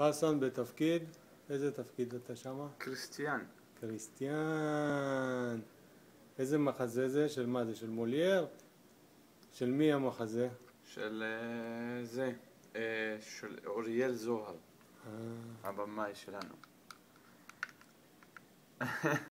חסן בתפקיד, איזה תפקיד אתה שמה? קריסטיאן. קריסטיאן. איזה מחזה זה? של מה זה? של מולייר? של מי המחזה? של זה, של אוריאל זוהר, הבמאי שלנו.